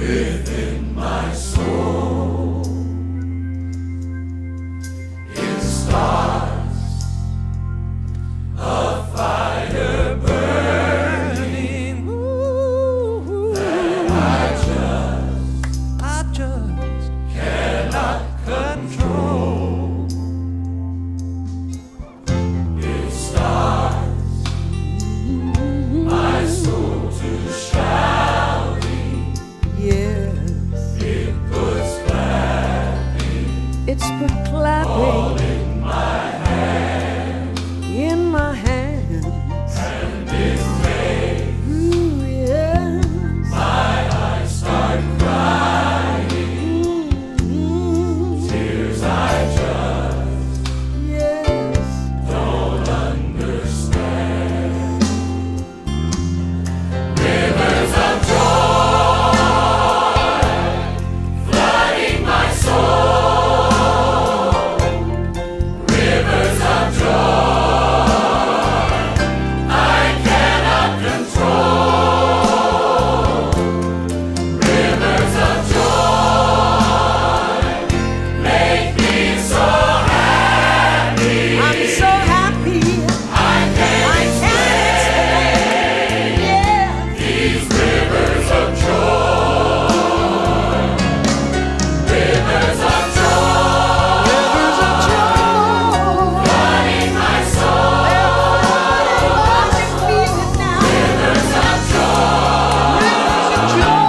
within my soul. It starts a fire burning that I just cannot control. It starts my soul to shouting. Yes. It puts clapping. It's put clapping All in my hands. in my hands. And it makes Ooh, yes. my eyes start crying. Tears I just Yes. don't understand. Rivers of joy flooding my soul. Rivers of joy I cannot control. Rivers of joy make me so happy. I'm so happy. I can't explain Yeah. these rivers of joy. Rivers of joy Rivers of joy. flooding my soul. I feel it now. Rivers of joy Rivers of joy.